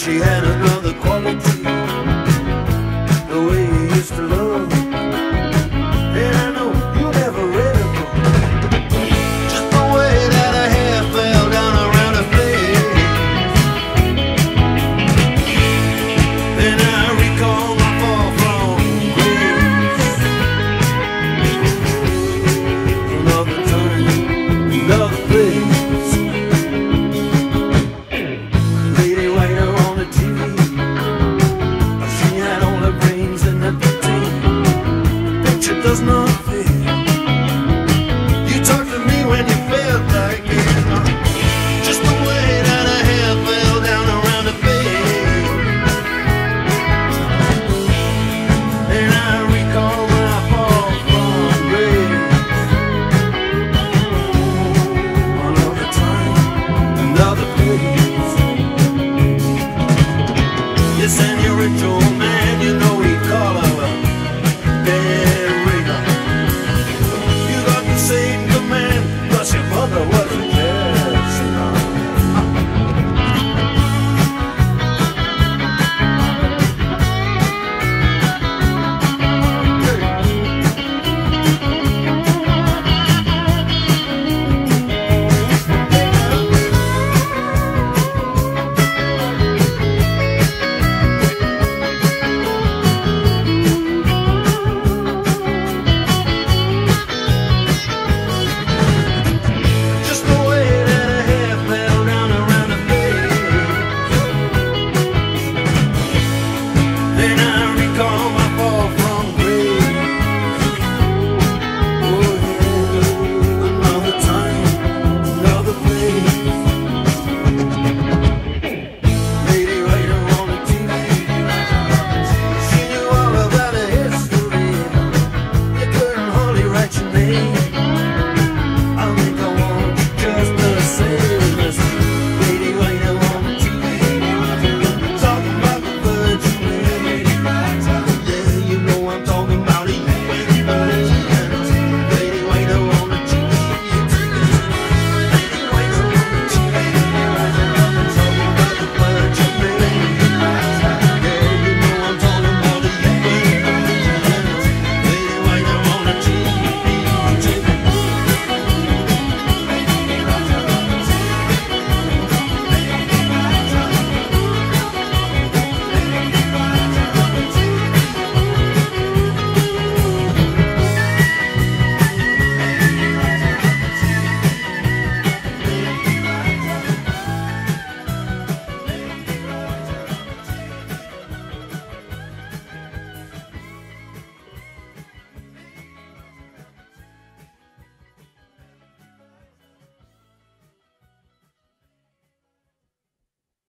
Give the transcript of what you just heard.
she had another quality, the way you used to love. And I know you never read it, just the way that her hair fell down around her face. Then I recall my fall from grace. Another time, another place. Lady writer on the TV, she had all her brains in the picture. The picture does not fit. You talked to me when you felt like it, just the way that her hair fell down around her face. And I recall my fall from grace. Another time, another place. Yes, and you're a joy.